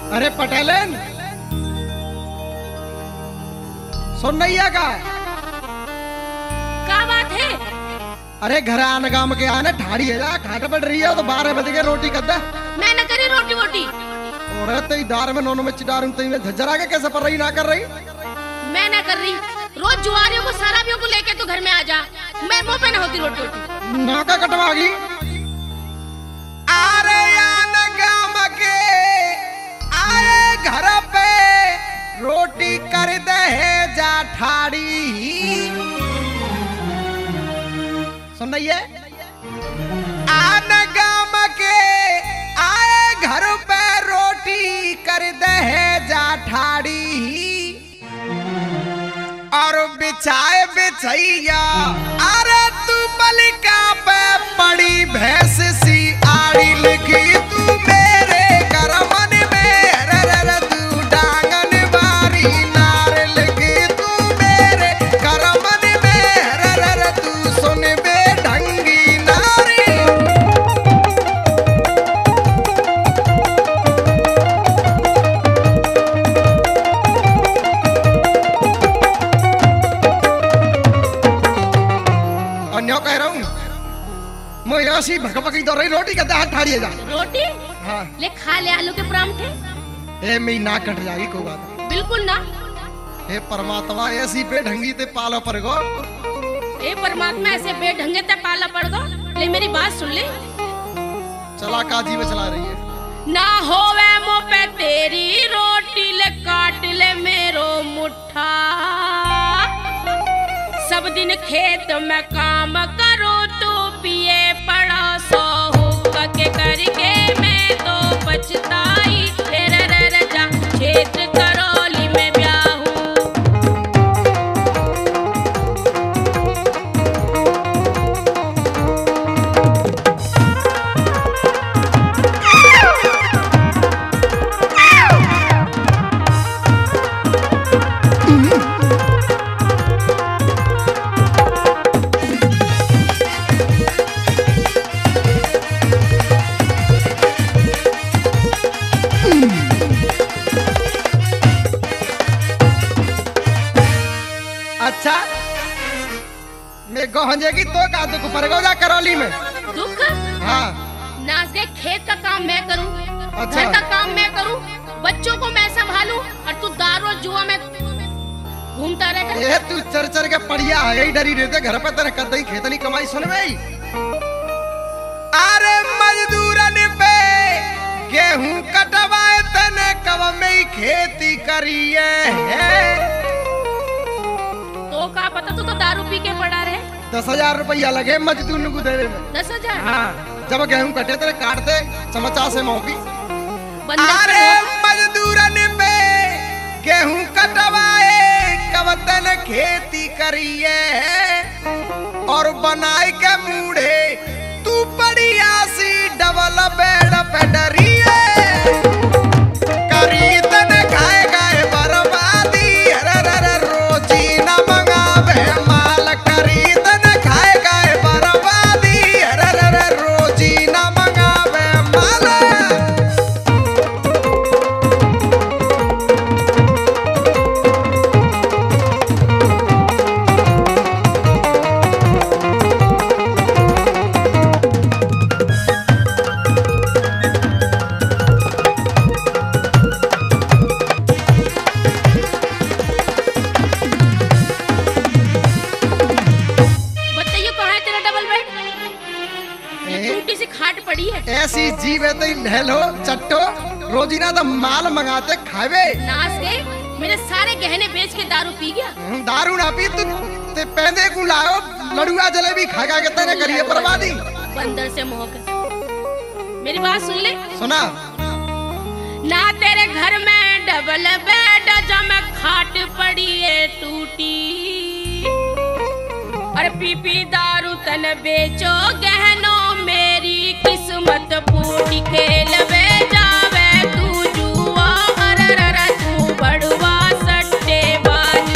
अरे पटेलन सुन नहीं है का बात है? अरे घर आने गांव के आने ठाड़ी है जा खाट पड़ रही है तो 12 बजे के रोटी कर दे। मैं न करी रोटी वोटी। और तेरी दार में नोनो में चिडारूं तेरी में झज्जरा के कैसे पड़ रही ना कर रही? मैं ना कर रही। रोज जुआरियों को शराबियों को लेके तो घर में आ जा। मैं मुंह पे ना होती रोटी वोटी। नाका कटवागी। अरे आने गांव के आए घर पे रोटी कर दे जा ठाड़ी। सुन रही है? आने गांव के आए घर पे रोटी कर दे जा ठाड़ी और बिछाए बिछैया अरे तू बलिका पे पड़ी भैंस सी आड़ी लिखी तू मेरे घर मन में रे तू डांगन बारी नार लिखी तू मेरे घर मन में रे तू सुन बे ढंगी नारी। अन्यों कह रहा हूँ मैं ऐसी भकभकी दौड़ रही रोटी कहते हाथ ठाड़िए जा। रोटी? हाँ। ले खा ले आलू के परांठे। ए मेरी नाक कट जाएगी कोई बात नहीं। बिल्कुल ना। हे परमात्मा ऐसी बेढंगी ते पालो पर गो। ए परमात्मा ऐसे बेढंगे ते पाला पड़ गो। ले मेरी बात सुन ले। चला काजी में चला रही है। ना होवे मुंह पे तेरी रोटी ले काट ले मेरो मुट्ठा। सब दिन खेत में काम करो तो पिए पड़ा सो हुक्क के करके मैं तो पछताई तेरे रर जा क्षेत्र करौली में ब्याहूं। अच्छा मैं गोहंजे की तो का दुख पर गो जा करौली में। दुख? हाँ। नाच दे खेत का काम मैं करूं। अच्छा। घर का काम मैं करूं। बच्चों को मैं संभालूं और तू दारू और जुआ में घूमता रहेगा। ए तू चर चर के पड़िया है ही डरी रहते घर पे तेरे कदई खेतनी कमाई सुन भाई। अरे मजदूरन पे गेहूं कटवाए तने कब में ही खेती करिए है। तो का पता तू तो दारू पी के पड़ा रहे। 10,000 रुपया लगे मजदूर को देने में। 10,000? हाँ जब गेहूं कटे तेरे काटते चमचा से मौकी। अरे मजदूरन पे गेहूं कटवाए कब तन खेती करिए और बनाए के मूढ़े तू बढ़िया सी डबल बेड पे डरिए करी तन खाए गए बर्बादी रे रोजी न मंगावे माल करी तन खाए गए बर्बादी रे रोजी न मंगावे माल। ऐसी जीव है तो ढेलो चट्टो रोजीना तो माल मंगाते खावे। नाच के मेरे सारे गहने बेच के दारू पी गया। दारू ना पी तू ते पहने को लाओ लड़ुआ जलेबी खा खा के तेरे करिए बर्बादी। बंदर से मोह कर। मेरी बात सुन ले। सुना ना तेरे घर में डबल बेड जम खाट पड़ी है टूटी और पी दारू तन बेचो गहनों मेरी किस्मत फूटी खेल वे जावे तू जुआ अरर तू बड़वा सट्टेबाज।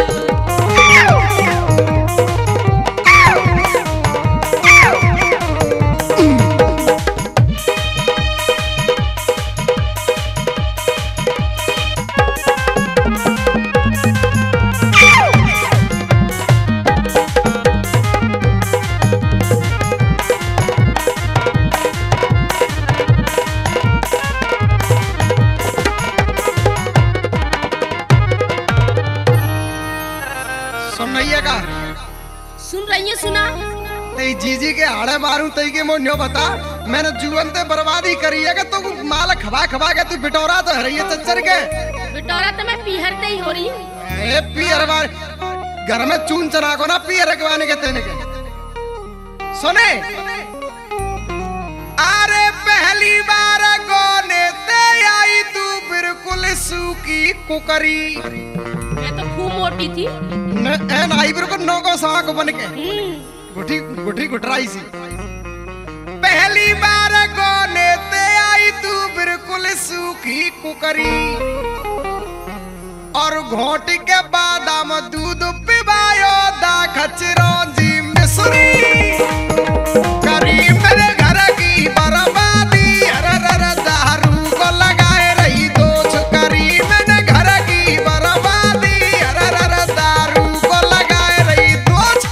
फाड़े मारूं तई के मोन्यो बता मैंने जुवन ते बर्बादी करी है कि तू माल खवा खवा के तू बिटोरा तो है रही है चच्चर के बिटोरा तो मैं पीहरते ही हो रही हूँ। ए पीहर बार घर में चून चना को ना पीहर रखवाने के तेने के सुने अरे पहली बार गोने ते आई तू बिल्कुल सूखी कुकरी मैं तो खूब मोटी थी न आई बिल्कुल नौको साक बन के गुठी गुठी गुटराई सी पहली बार गोने ते आई तू बिल्कुल सूखी कुकरी और घोट के बादाम दूध पिबायो दा खचरों जी मिसरी करी मेरे घर की बर्बादी अरर दारू को लगाए रही दोष करी मैंने घर की बर्बादी अरर दारू को लगाए रही दोष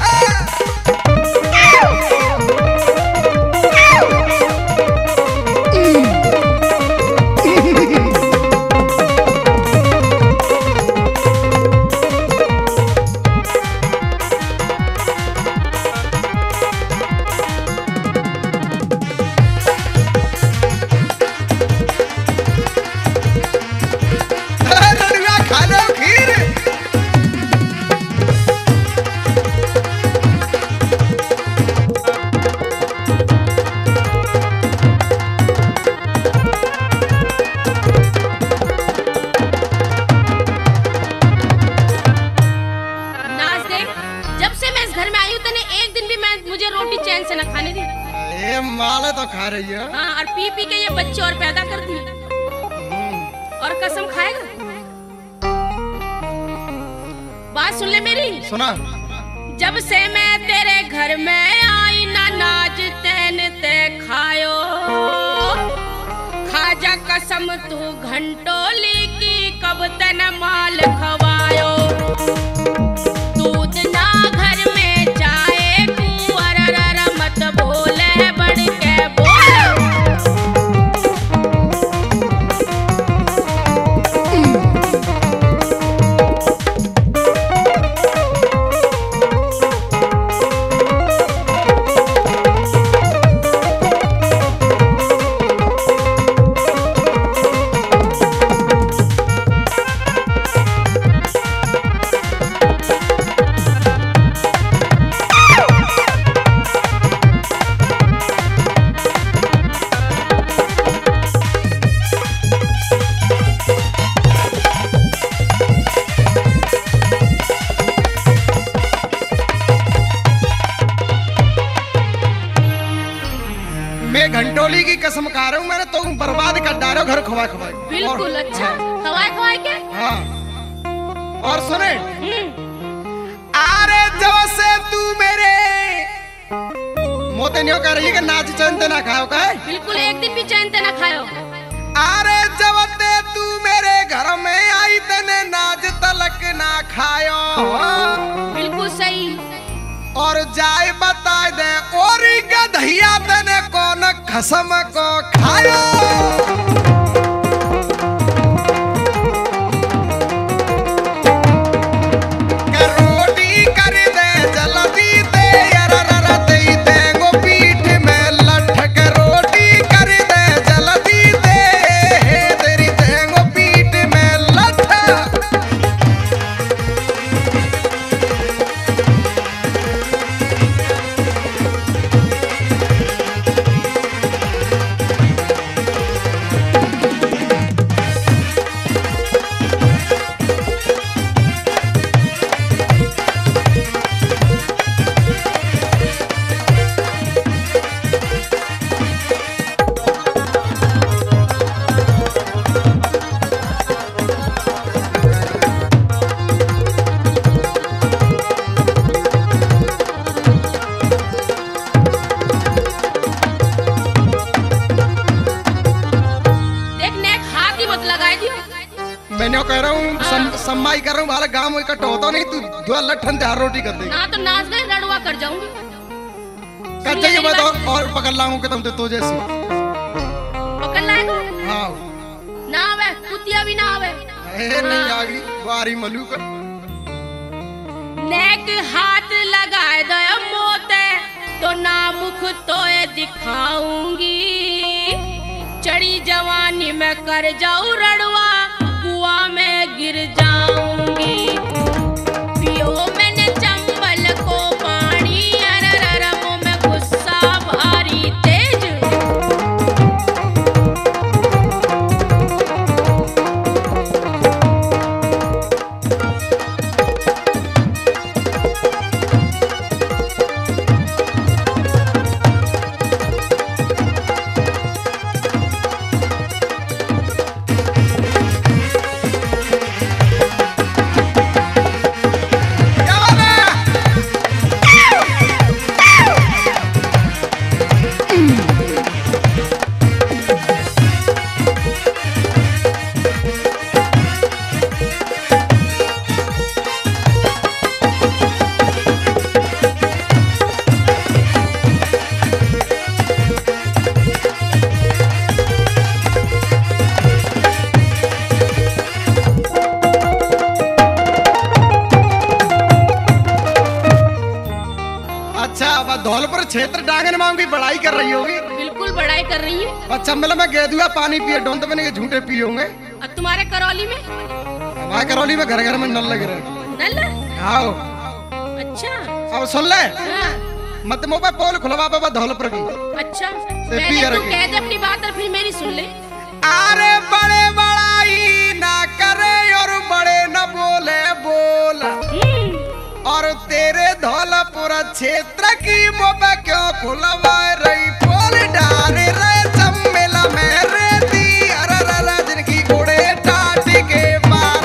तो खा रही है। हाँ, और पी पी के ये बच्चे और पैदा कर दिए और कसम खाएगा। बात सुन ले मेरी। सुना। जब से मैं तेरे घर में आई ना नाज तैन ते खायो खाजा कसम तू घंटोली की कब तन माल खवायो दूध ना घर में चाहे कुंवर मत बोले बढ़ के घंटोली की कसम खा रहा हूँ मैंने तो बर्बाद कर डालो घर खवा खवाए। बिल्कुल अच्छा खवाए खवाए के। हाँ और सुने अरे जब से तू मेरे मोते नहीं कह रही है कि नाच चैन ना खाओ का है? बिल्कुल एक दिन भी चैन ना खाओ। अरे जब ते तू मेरे घर में आई तने नाच तलक ना खायो। बिल्कुल सही। और जाए बता दे और गधैया तने कौन कसम को खायो रोटी कर दे जल्दी दे यार दे देंगो पीठ में लठक रोटी कर दे जल्दी दे तेरी देंगो पीठ में लठक। मैंने कह रहा हूँ सम्माई कर रहा हूँ हमारा गाँव इकट्ठा होता नहीं तू दो लठन तैयार रोटी कर दे ना तो नाच गए लड़वा कर जाऊंगी कर जाइए मैं तो और पकड़ लाऊंगा तुम तो जैसी पकड़ लाएगा। हाँ ना आवे कुतिया भी ना आवे नहीं आ गई बारी मलू कर नेक हाथ लगाए दो मोते तो ना मुख तो दिखाऊंगी। चढ़ी जवानी में कर जाऊं रड़वा, कुआं में गिर जाऊंगी। पियो मैंने चंबल को पानी, अररर मुंह में गुस्सा भारी तेज। धौलपुर क्षेत्र डांगन मांग की बड़ाई कर रही होगी। बिल्कुल बड़ाई कर रही है। और चंबल में गेदुआ पानी पिए डोंत बने के झूठे पिए होंगे। और तुम्हारे करौली में? हमारे करौली में घर घर में नल लगे रहे। नल? हाँ। अच्छा। अब सुन ले। हाँ। मत मुँह पे पोल खुलवा बाबा धौलपुर की। अच्छा। पहले तू कह दे अपनी बात और फिर मेरी सुन ले। अरे बड़े बड़ाई ना करे और बड़े न बोले बोल। और तेरे धौलपुर क्षेत्र की मोबा क्यों खुलवा रही पोल डाले रे चम्मेला में रेती अरररा जिनकी घोड़े टाट के मार।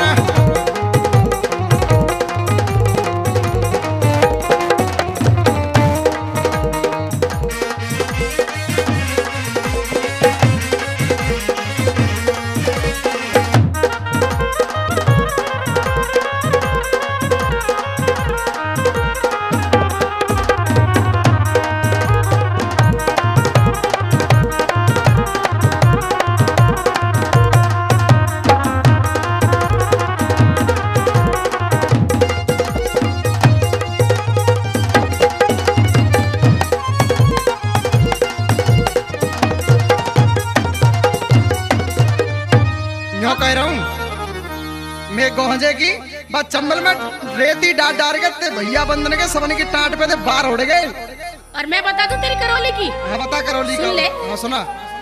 कह रहा हूँ मैं गोहजे की बात चंबल में रेती डाट डाल के भैया बंधन के सबन की टाट पे थे बाहर उड़ गए। और मैं बता दूं तेरी करौली की? हाँ बता करौली सुन ले। हाँ सुना।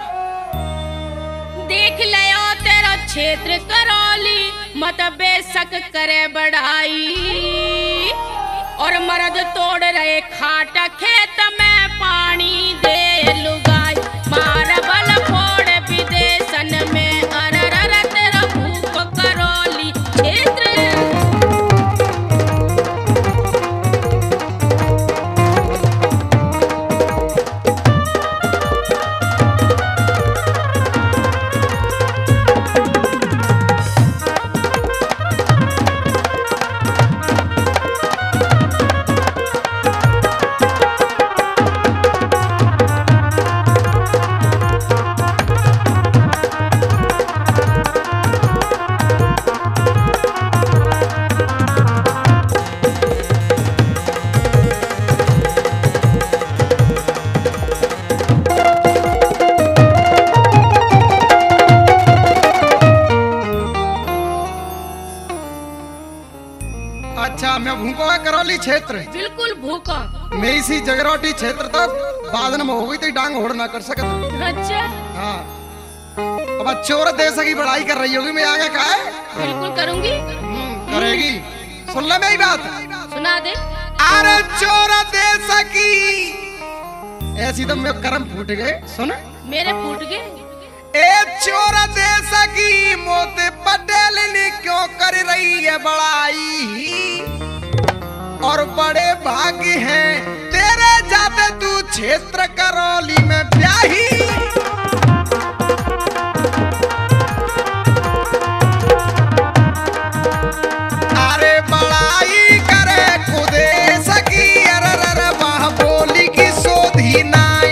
देख ले तेरा क्षेत्र करौली, मत बेशक करे बड़ाई। और मर्द तोड़ रहे खाट खेत में पानी दे लुगाई। मार बल फोड़ विदेशन में अररर तेरा भूख करौली क्षेत्र। अच्छा मैं भूखो है करौली क्षेत्र। बिल्कुल भूखा। मेरी सी जगरोटी क्षेत्र तक बाद में हो गई तो डांग होड़ ना कर सकता। अच्छा। हाँ अब चोर देश की बड़ाई कर रही होगी, मैं आगे का है? बिल्कुल करूंगी। करेगी। सुन ले मेरी बात। सुना दे। अरे चोर देश की ऐसी तो मेरे कर्म फूट गए। सुन मेरे फूट गए। ए चोर देश की मोत पटेल ने क्यों कर रही है बड़ाई। और बड़े भाग्य हैं तेरे जाते तू क्षेत्र करौली में ब्याही। अरे बड़ाई करे खुदे सकी अररर वाह बोली की सोधी नाई।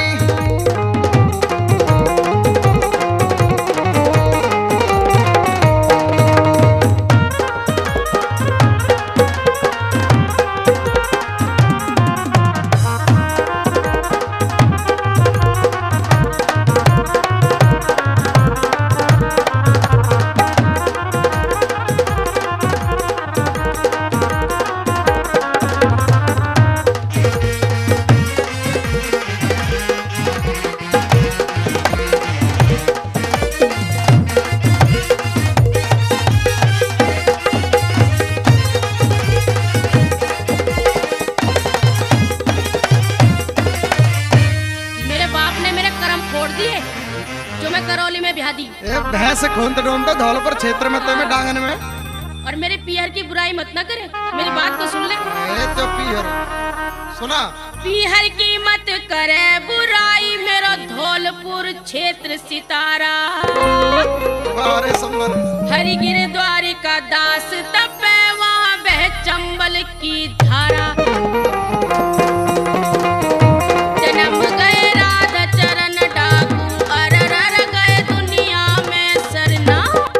से खून ढूंढ दो धौलपुर क्षेत्र में ते में डांगन में। और मेरे पियर की बुराई मत ना करे, मेरी बात को सुन ले। तो पीहर सुना, पिहर की मत करे बुराई, मेरा धौलपुर क्षेत्र सितारा। अरे संबर हरिगिर द्वारिका दास तपे, वहाँ बह चंबल की धारा। जन्म गए राधा चरण डाकू, अरर गए दुनिया में सरना।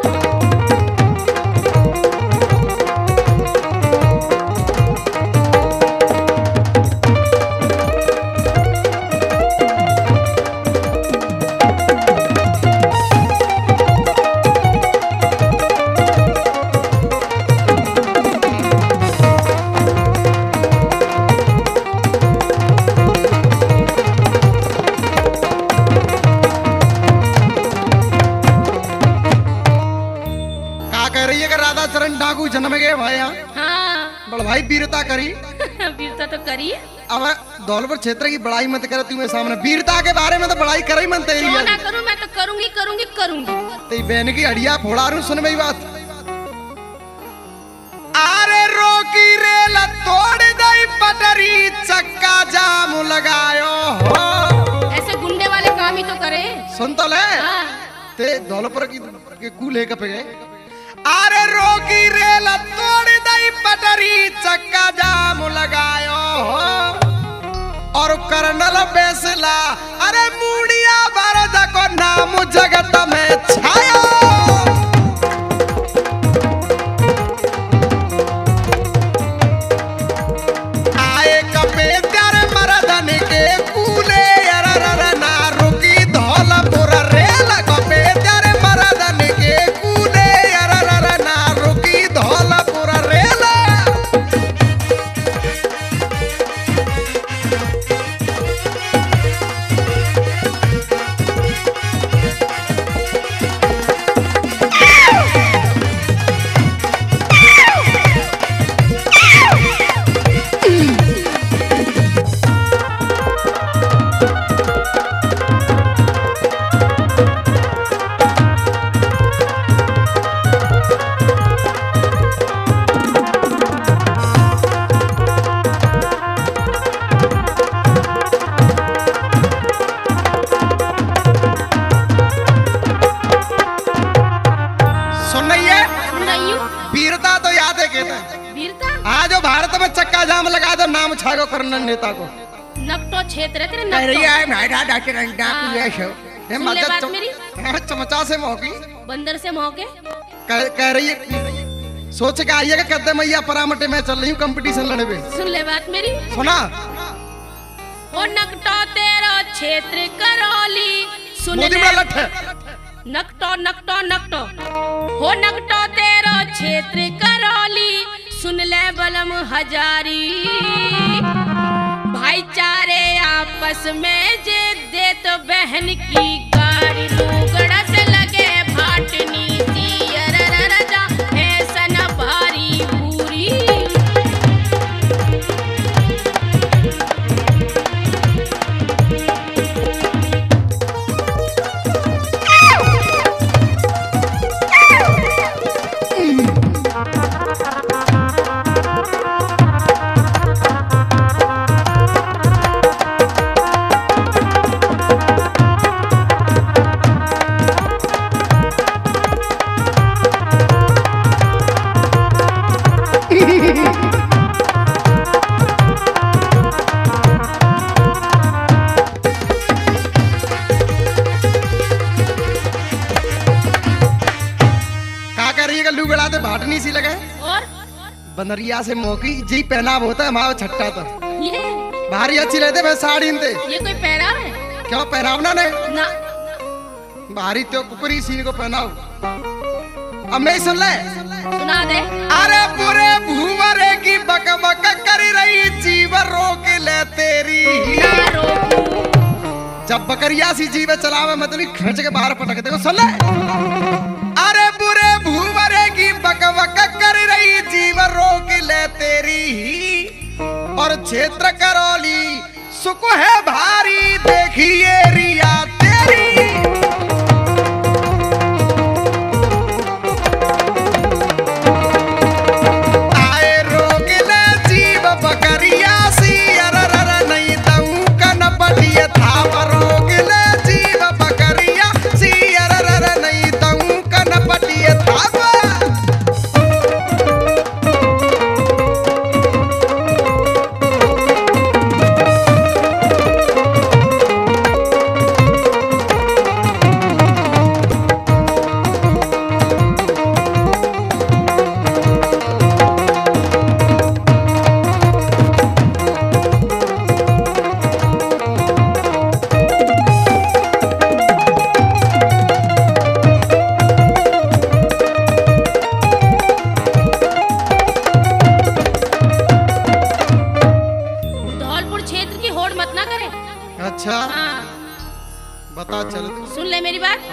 चरण डाकू जन्म गए भाई। हाँ बड़ भाई वीरता करी। वीरता तो करी है। अब धौलपुर क्षेत्र की बड़ाई मत करे तू मेरे सामने, वीरता के बारे में तो बड़ाई करे मन तेरी। क्यों ना करूं, मैं तो करूंगी करूंगी करूंगी। तेरी बहन की हड़िया फोड़ा रू, सुन मेरी बात। अरे रोकी रेल तोड़ दई पटरी, चक्का जाम लगायो हो। ऐसे गुंडे वाले काम ही तो करे। सुन तो ले। हाँ। ते धौलपुर की कूले कप गए। अरे रोकी रेल तोड़ दई पटरी, चक्का जाम लगायो हो। और कर्नल बेसला अरे मुड़िया भारत को नाम जगत में छायो। आए कपे त्यारे मरदन के कूले, अरर ना रुकी धौलपुर रेल। कपे त्यारे मरदन के कूले, अरर ना रुकी धौलपुर रेल। वीरता तो याद है कहते हैं। वीरता आज भारत में चक्का जाम लगा दो, नाम छागो कर्नल नेता को। नकटो क्षेत्र तेरे अरे नकटो। यार मेरा डॉक्टर डाकू ये शो ये सुन ले मदद बात मेरी। चमचा से मौकी बंदर से मौके। कह रही है, सोच के आइए कि कहते मैया परामटे में चल रही हूँ कंपटीशन लड़े पे। सुन ले बात मेरी। सुना ओ नकटो तेरा क्षेत्र करौली, सुन मोदी ले। बड़ा लठ है। नकटो नकटो नकटो हो नकटो तेरा क्षेत्र करौली, सुन ले बलम हजारी। भाईचारे आपस में जे दे तो बहन की गाड़ी, लुगड़ा से लगे भाटनी सी, अरर जा ऐसन भारी पूरी। लुगड़ाते भाटनी सी लगे और बनरिया से मौकी जी पहनाव होता है हमारा छट्टा तो ये भारी अच्छी रहते मैं साड़ी इनते। ये कोई पहराव है? क्यों पहनावना ने ना भारी तो कुकरी सीन को पहनाओ। अब मैं सुन ले सुना दे। अरे पूरे भूमरे की बक बक कर रही जीव रोक ले तेरी, ना रोकू। जब बकरिया सी जीव चलावे मतलब खींच के बाहर पटक देखो सुन ले। अरे बुरे भूमरे की बक बक कर रही जीव रोक ले तेरी, और क्षेत्र करौली सुख है भारी देखिए रिया तेरी।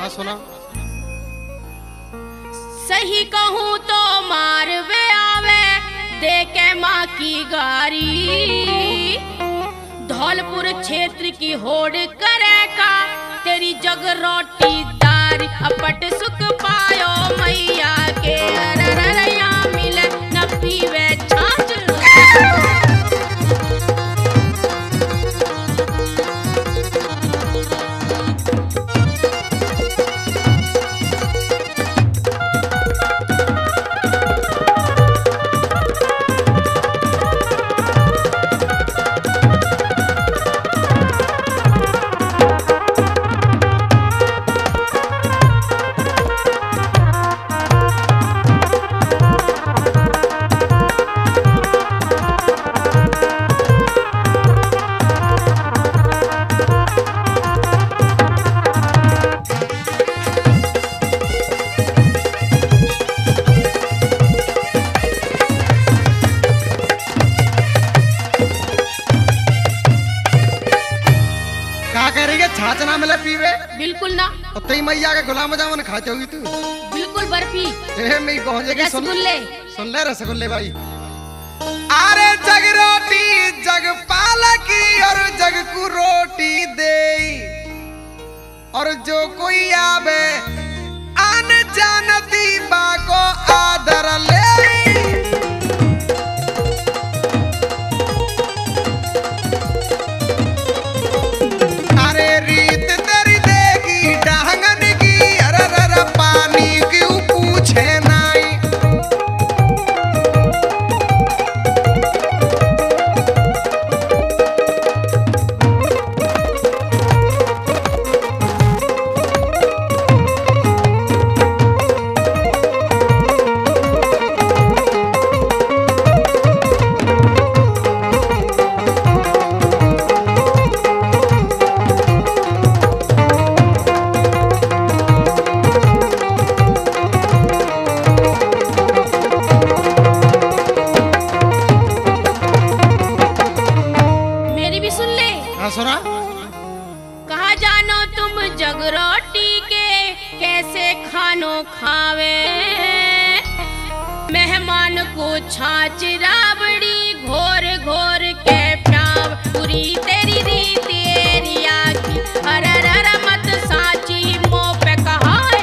हाँ सुना। सही कहूँ तो मारवे आवे देके माँ की गारी। धौलपुर क्षेत्र की होड़ करेगा तेरी जग रोटी दारी। अपट सुख पायो मैया के अररया मिले न पीवे छाछ। छाछ ना मिले पीवे? बिल्कुल ना। और तई मैया के गुलाम जामुन खाते होगी तू? बिल्कुल बर्फी। मैं पहुंचे की सुन ले रसगुल्ले भाई। अरे जग रोटी जग पालकी और जग को रोटी दे, और जो कोई आवे आन जानती बाको आदर ले। सुना। कहा जानो तुम जग रोटी के कैसे खानो खावे। मेहमान को छाछ राबड़ी घोर घोर के प्याव। पूरी तेरी रीत एरिया की अररर मत साची मुंह पे कहाए।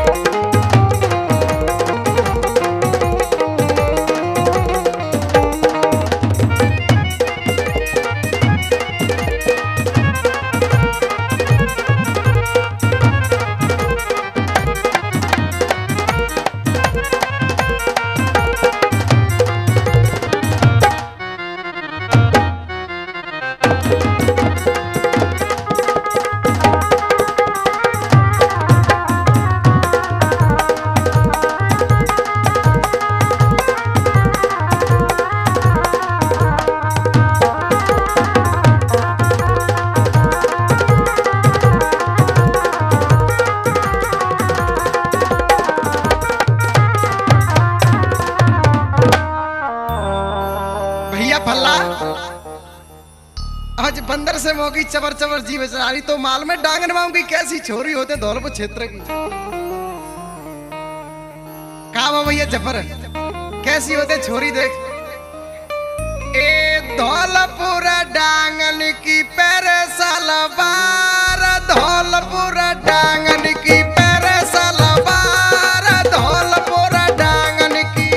आज बंदर से मोगी चबर चबर जी बेचारी तो माल में डांगन माम की कैसी छोरी होते धौलपुर क्षेत्र की। कहा भैया जफर कैसी होते छोरी देख। ए धौलपुर डांगन की पैर सलवार, धौलपुर डांगन की पैर सलवार, धौलपुर डांगन की।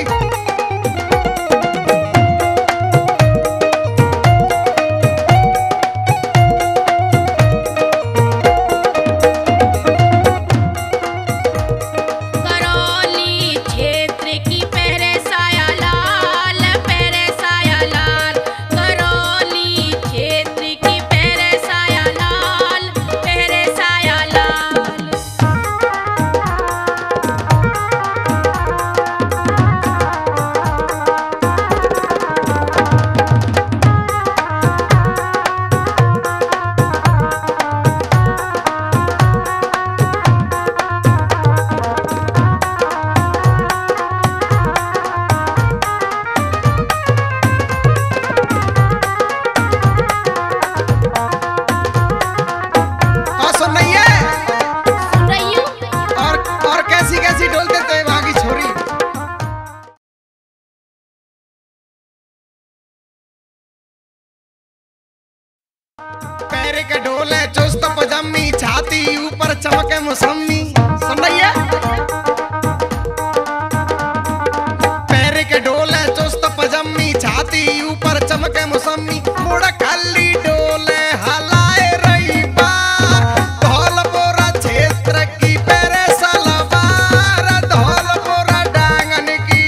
के डोले चुस्त पजम्मी, छाती ऊपर चमके मौसमी। सुन रही है? पैर के डोले चुस्त पजम्मी, छाती ऊपर चमके मौसमी। मुड़ खाली डोले हलाए रही बार, धौलपुरा क्षेत्र की पैरे सलवार, धौलपुरा डांगन की।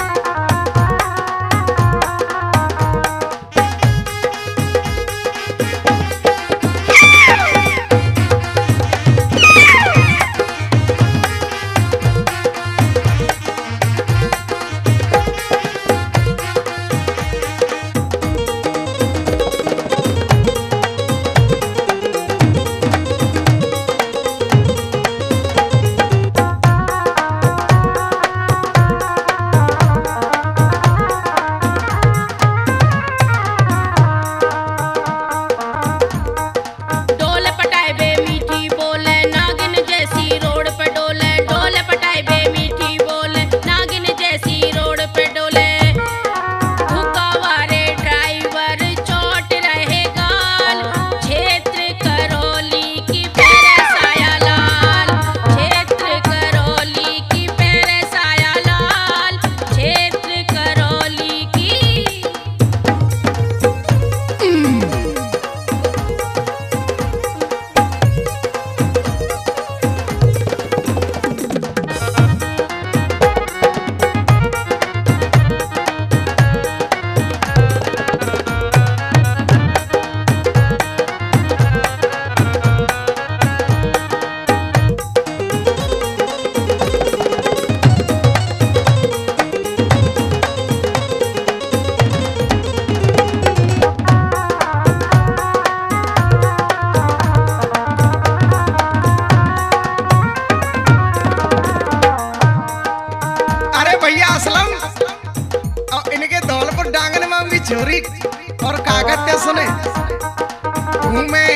छोरी और कागज सुने घूमे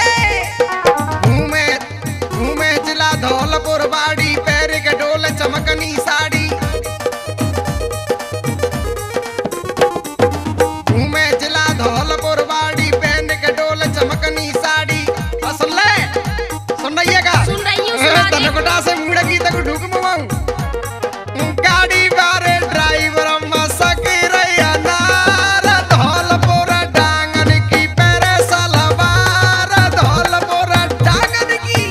घूमे घूमे जिला धौलपुर बाड़ी, पैर के डोल चमकनी साड़ी। घूमे जिला धौलपुर बाड़ी, पैर के डोल चमकनी साड़ी। सुन रहिएगा? सुन रही हूँ। तनकोटा से मुड़की तक ढूक मवाऊं, गाड़ी बारे ड्राइवर मसक रैया नार, धौलपुरा डांगन की पैरे सलवार, धौलपुरा डांगन की।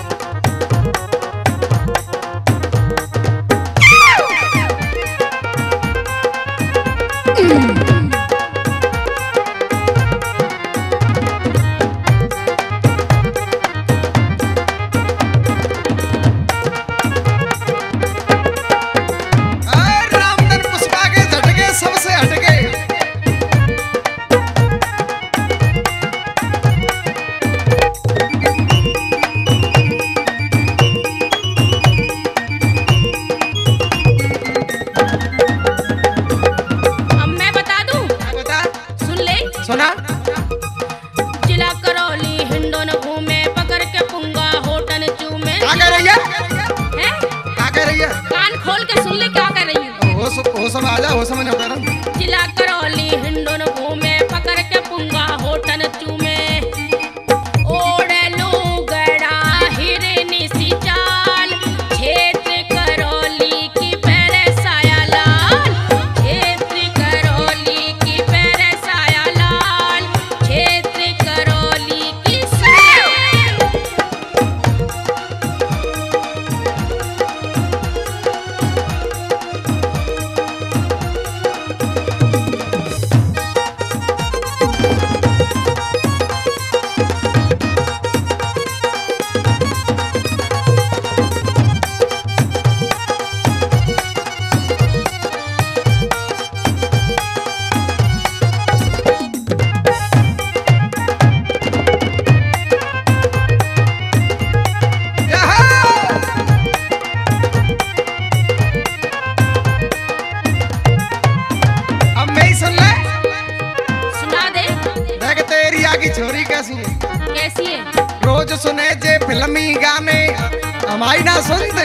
सुना? जिला करौली हिंडोन घूमे, पकड़ के पुंगा होटन चूमे। क्या कह रही है? हैं? क्या कह रही है? कान खोल के सुन ले क्या कर रही हूँ। हो सब आजा, हो समझ होता ना। जिला करौली हिंडोन घूमे, पकड़ के पुंगा होटन चूमे। ओढ़े लूगड़ा हिरनी सी चाल, क्षेत्र करौली की पैरे साया लाल, क्षेत्र करौली की पैरे साया लाल, क्षेत्र करौली की छोरी कैसी है? रोज सुने जे फिल्मी गाने, हमारी ना सुनते।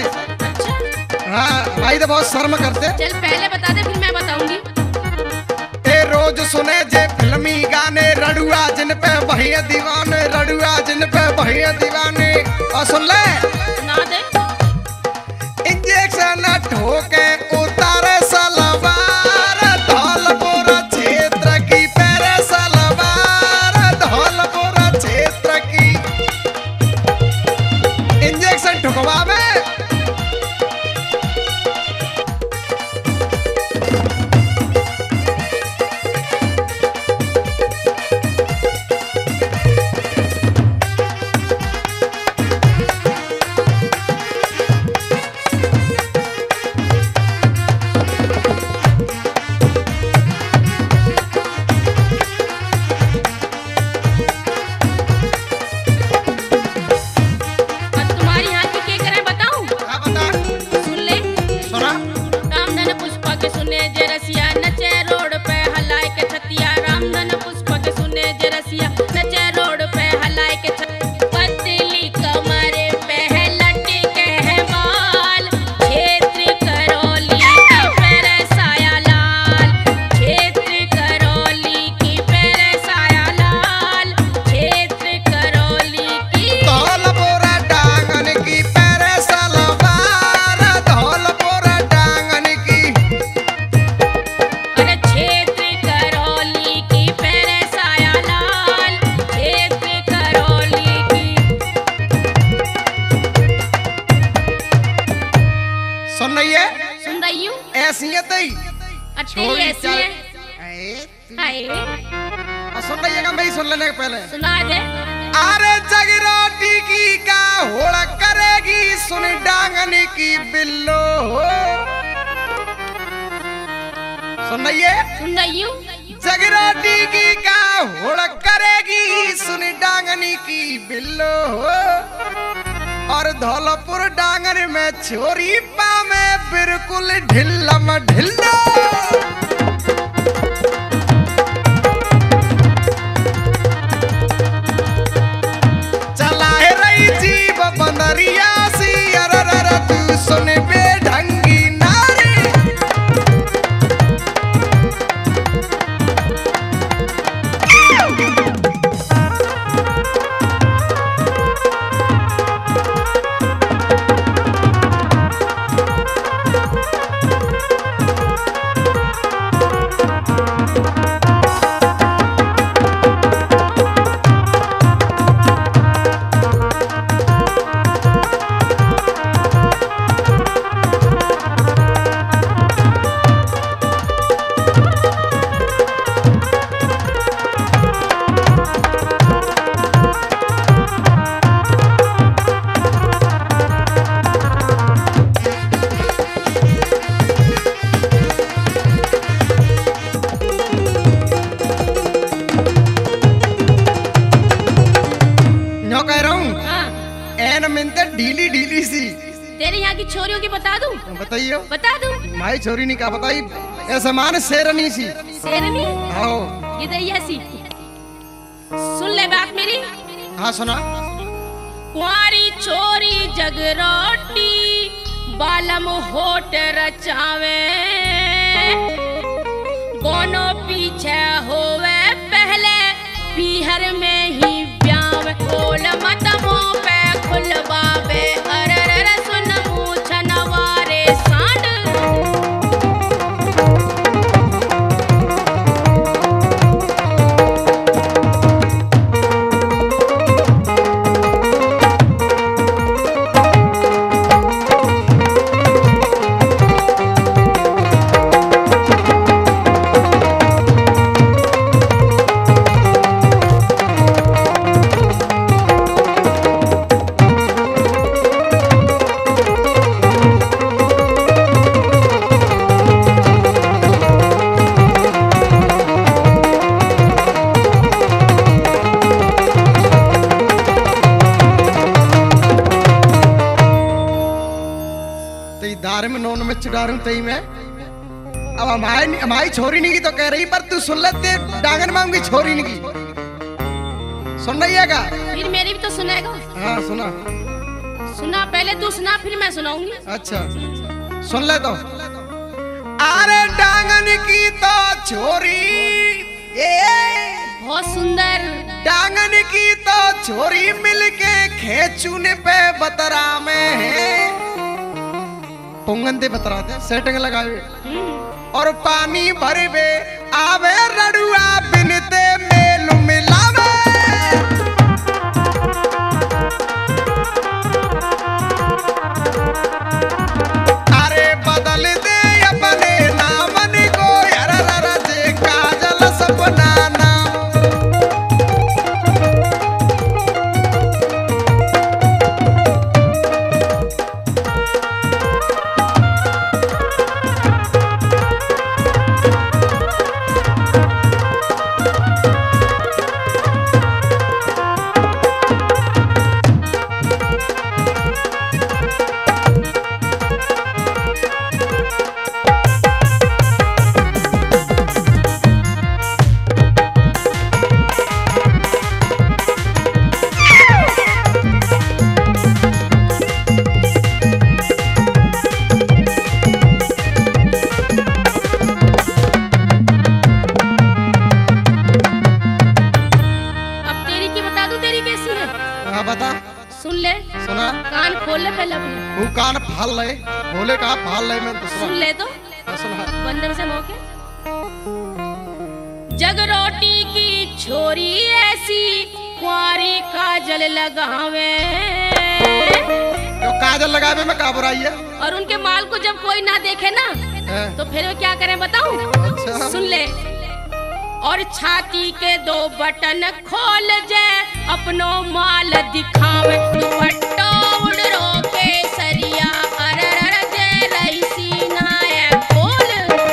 अच्छा। हाँ भाई तो बहुत शर्म करते। चल पहले बता दे फिर मैं बताऊंगी। रोज रोज सुने जे फिल्मी गाने, रड़ुआ जिन पे भैया दीवाने, रड़ुआ जिन पे भैया दीवाने। और सुन ले सुना दे। इंजेक्शन ठोके उतारे सलवार, धौलपुर क्षेत्र की पैरे सलवार, धौलपुर क्षेत्र की इंजेक्शन ठुकवावे। ऐसी है तई छोरी ऐसी है। सुन रही मैं ही सुन लेने के पहले सुना दे। अरे जगरोटी की का होड़ करेगी, सुन डांगनी की बिल्लो। सुन रही हूँ। जगरोटी की का होड़ करेगी, सुन डांगनी की बिल्लो। और धौलपुर डांगर में छोरी पा में बिल्कुल ढिल्लम ढिल्लो। चलाए रही जीव बंदरिया सी, अरर तू सुन बेढंगी नारी। ढीली ढीली सी तेरे यहाँ की छोरियों की बता दूं? बताइयो। बता दूं? माई छोरी नहीं का बताई, ऐसा मान शेरनी सी। शेरनी? आओ इधर ऐसी सुन ले बात मेरी। हाँ सुना। कुंवारी छोरी जगरोटी, बालम होट रचावे, दोनों पीछे होवे पहले, पीहर में ही ब्याव। खोल मत मुँह पे खुलवावे, अरर सुन मूछ नवारे सांड। में नॉन में चुडारूं तई में। अब हमारी छोरी नहीं की तो कह रही, पर तू सुन लेते डांगन मांगी छोरी नहीं की। सुन रही है का? फिर मेरी भी तो सुनेगा। हाँ सुना। सुना पहले तू सुना, फिर मैं सुनाऊंगी। अच्छा सुन ले तो। अरे डांगन की तो छोरी बहुत सुंदर। डांगन की तो छोरी मिलके खेचून पे बतरा में है पुंगन दे बतरा थे सेटिंग लगावे और पानी भरवे आवे रड़ुआ बिनते मेल मिलावे। अरे बदल दे अपने नामन को यार जे काजल सपना नाम। बता सुन ले, सुना कान खोल ले पहले अपने। वो कान फाल ले बोले कहा फाल ले मैं तो सुन ले तो सुना बंदर से मौके। जग रोटी की छोरी ऐसी कुंवारी काजल लगावे तो काजल लगावे में का बुराई है। और उनके माल को जब कोई ना देखे ना तो फिर वो क्या करें बताऊं। अच्छा। सुन ले, और छाती के 2 बटन खोल जाए अपनो माल दिखावे दुपट्टा उड़रो के सरिया अरर जे रईसी नाय खोल।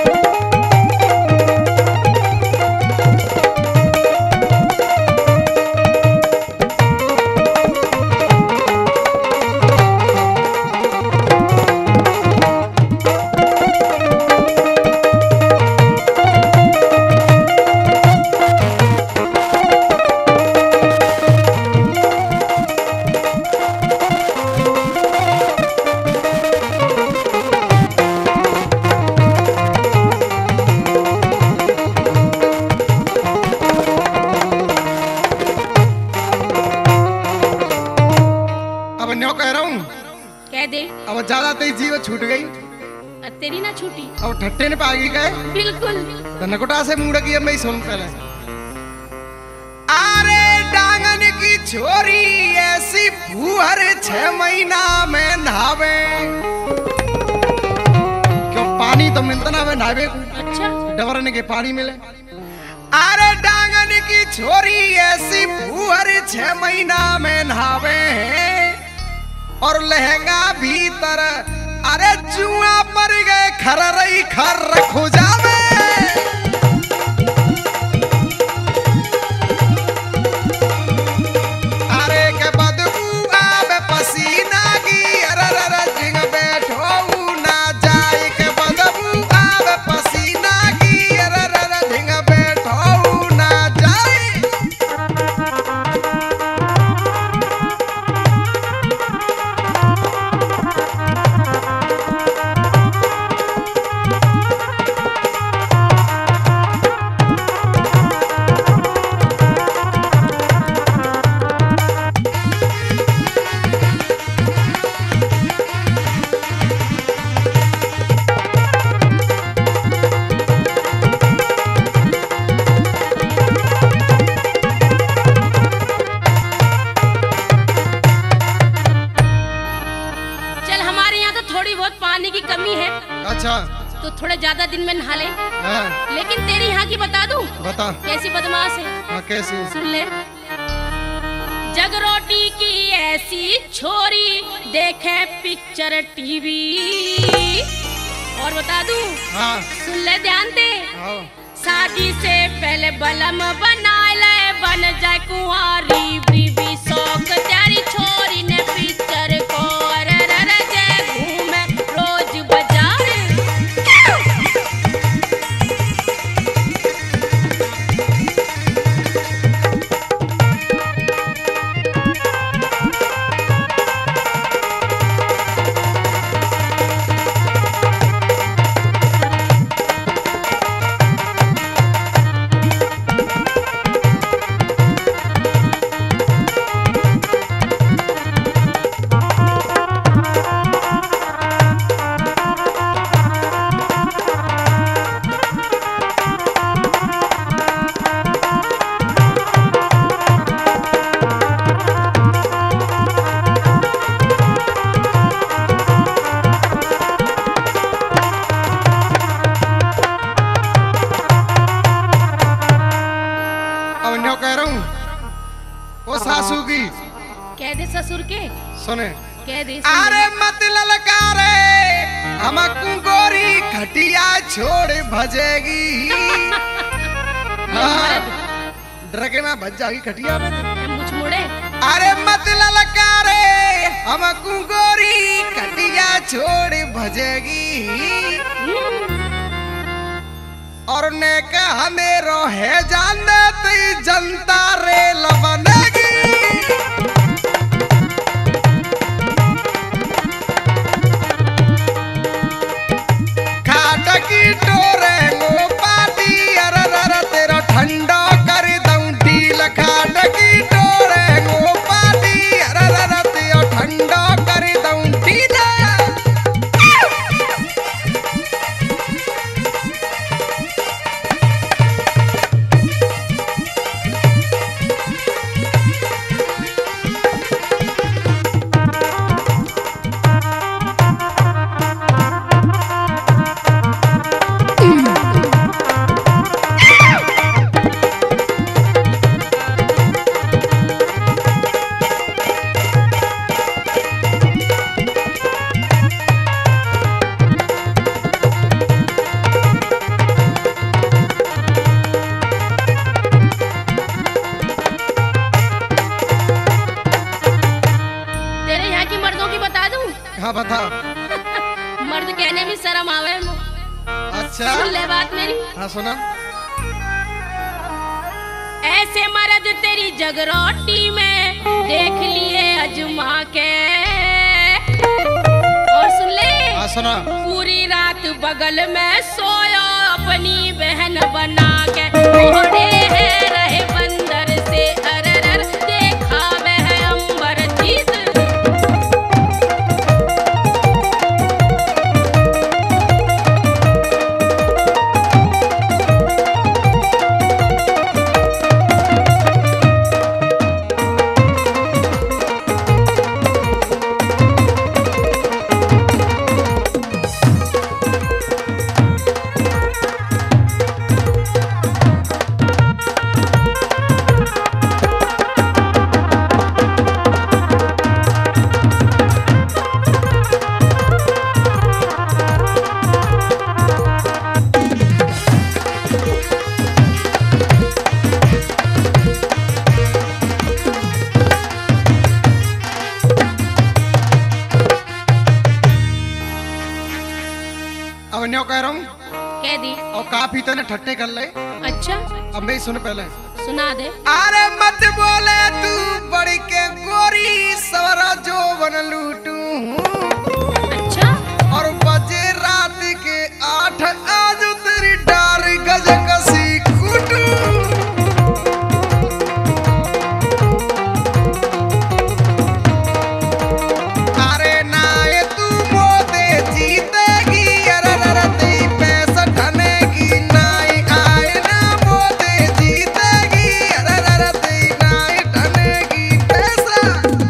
कह दे अब ज्यादा तेरी जीव छूट गई तेरी ना छूटी अब ठट्टे ने पागी गए बिल्कुल। नकुटा से मुड़ की मैं सुन पहले। अरे डांगन की छोरी ऐसी फूहर 6 महीना में नहावे क्यों पानी तो मिलता ना नहावे अच्छा डबरने के पानी मिले। अरे डांगन की छोरी ऐसी फूहर 6 महीना में नहावे और लहंगा भीतर अरे जुआ पर गए खर रही खर रखो जावे। अरे के बदबू आवे पसीना की अरर जिंग बैठो ना जाए के बदबू आवे पसीना की अरर जिंग बैठो ना जाए। अच्छा तो थोड़े ज्यादा दिन में नहा ले। हाँ। लेकिन तेरी यहाँ की बता दूं बता कैसी बदमाश है। हाँ, कैसी सुन ले, जग रोटी की ऐसी छोरी देखे पिक्चर टीवी। और बता दूं हाँ। सुन ले ध्यान दे, हाँ। शादी से पहले बलम बना ले बन जाए कुंवारी बीबी शौक तेरी छोरी ने पिक्चर को घूमे रोज बाजार। ससुर के सुने कह दे अरे मत ललकारे हमको गोरी खटिया छोड़ भजेगी। हाँ, डर के ना भज जाएगी खटिया में मुझ मुड़े। अरे मत ललकारे हमको गोरी खटिया छोड़ भजेगी। और ने कहा मेरो है जानते ती जनता रेल बनेगी। खाटकी डोरे गो पाती अरर तेरा ठंडा कर दूं ढील। खाटकी डोरे गो पाती अरर तेरा ठंडा कर दूं ढील। हाँ बता। मर्द कहने में शर्म आवे। अच्छा सुन ले बात मेरी। हाँ सुना। ऐसे मर्द तेरी जगरोटी में देख लिए अजमा के। और सुन ले। हाँ सुना। पूरी रात बगल में सोया अपनी बहन बना के। ओढ़े है रहे बंदर से अरर देखा वह अंबर जीत। अब न्यो कह रहा हूँ कह दी। और काफी तो ने ठट्टे कर ले। अच्छा अब मैं सुन पहले। सुना दे। अरे मत बोले तू बड़ी के गोरी सवरा जो बन लूटू। अच्छा और बजे रात के 8 आज तेरी डार गज कसी कुटू। अरे ना ये तू मोदे जीतेगी अरे तेरी पैसा ठनेगी। नाई आए ना मोदे जीतेगी अरे तेरी नाई ठनेगी पैसा।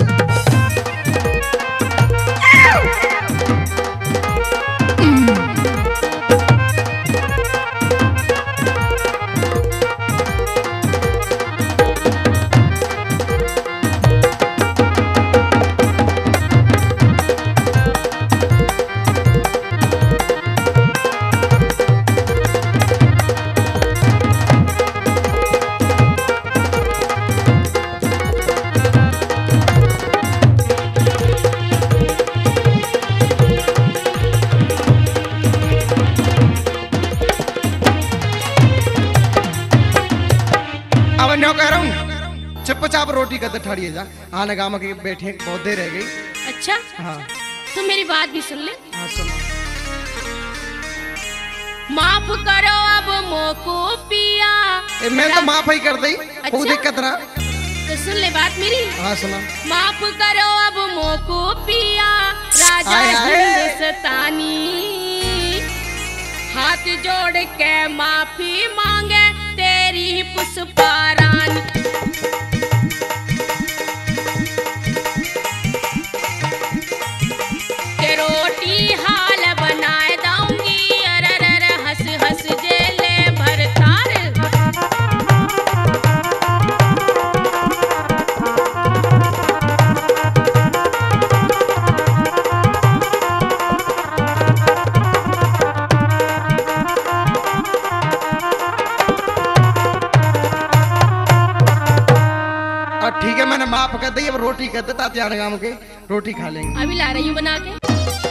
अब न्यो कह रहा हूँ चुपचाप रोटी कद ठाड़िए जा। आने गाँव के बैठे बहुत देर रह गई। अच्छा हाँ तो मेरी बात भी सुन ले। हाँ सुन। माफ करो अब मोको पिया। मैं तो माफ ही कर दी। अच्छा? कोई दिक्कत ना। तो सुन ले बात मेरी। हाँ सुना। माफ करो अब मोको पिया राजा आए, आए। हिंदुस्तानी। हाथ जोड़ के माफी मांगे तेरी पुष्पा रानी। के रोटी हाल बनाए दूंगी अरर हंस हंस जेले भरतार। होते तात्यान गांव के, रोटी खा लेंगे। अभी ला रही हूँ बना के।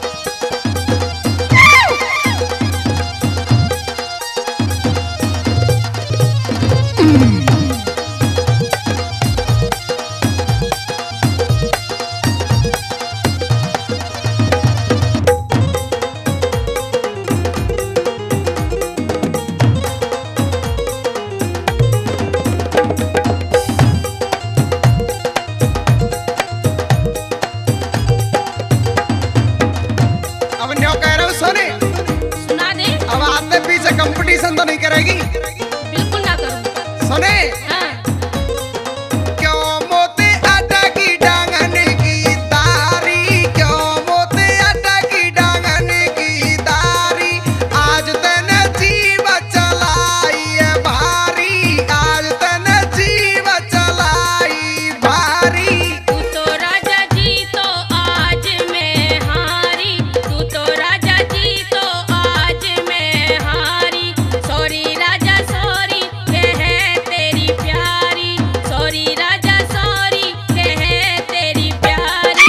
कंपटीशन तो नहीं करेगी? बिल्कुल ना करूं। सुने हाँ। क्यों मोते आटा की डांगन की तारी, क्यों मोते आटा की डांगन की तारी, आज तने जीव चलाई है भारी, आज तने जीव चलाई भारी। तू तो राजा जी तो आज मैं हारी, तू तो राजा जी तो आज मैं हारी। सॉरी राजा सॉरी कहे तेरी प्यारी, सॉरी राजा सॉरी कहे तेरी प्यारी।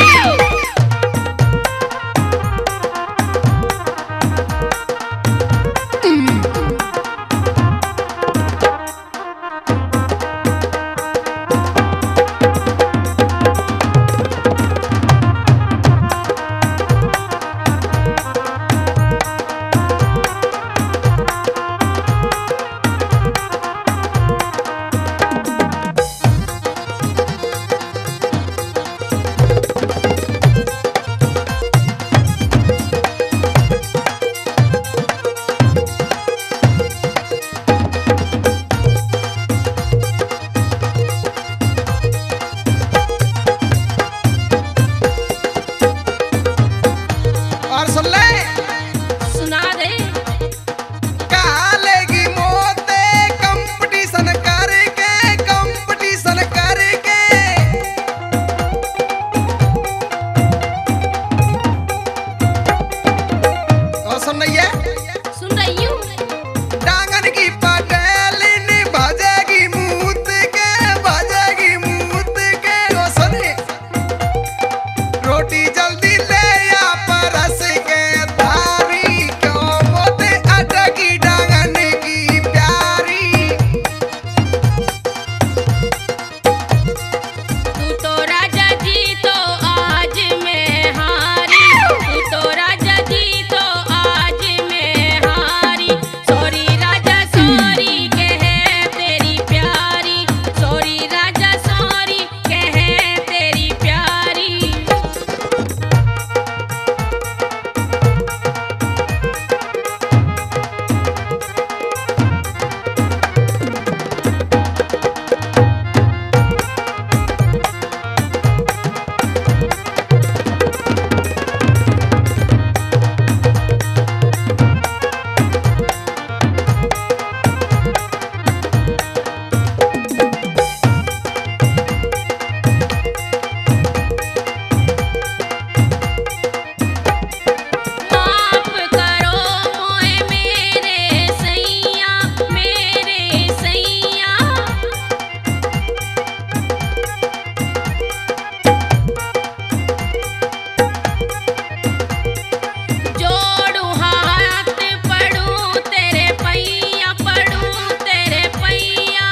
और सुन ले, सुना दे। कहा लेगी मोते कंपटीशन करके, कंपटीशन करके। और सुन रही है? सुन रही हूँ। डांगन की पटेलिन भजेगी मूत के, भजेगी मूत के। ओ सुने, रोटी जल्दी ले आ परस के थारी, क्यों मोते आटा की डांगन की प्यारी। तू तो राजा जी तो आज मैं हारी, तू तो राजा जी तो आज मैं हारी। सॉरी राजा सॉरी कहे तेरी प्यारी, सॉरी राजा सॉरी कहे तेरी प्यारी। माफ करो मोए मेरे सैया, मेरे सैया। जोड़ू हाथ पड़ू तेरे पैया, पड़ू तेरे पैया।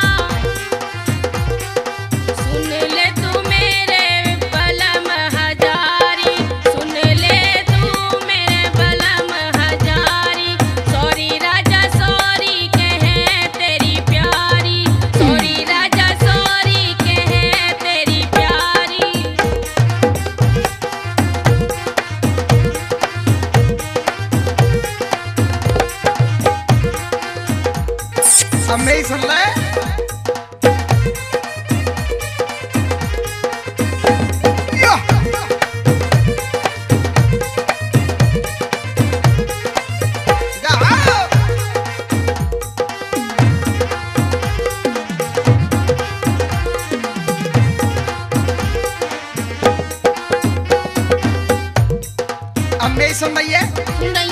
सुन ले तू मेरे बलम हजारी, सुन ले तू मेरे बलम हजारी। सॉरी राजा सॉरी कहे तेरी प्यारी, सॉरी राजा सॉरी कहे तेरी प्यारी। अब मैं ही सुन ले। या! जाओ! अब मैं ही सुन रही है? सुन रही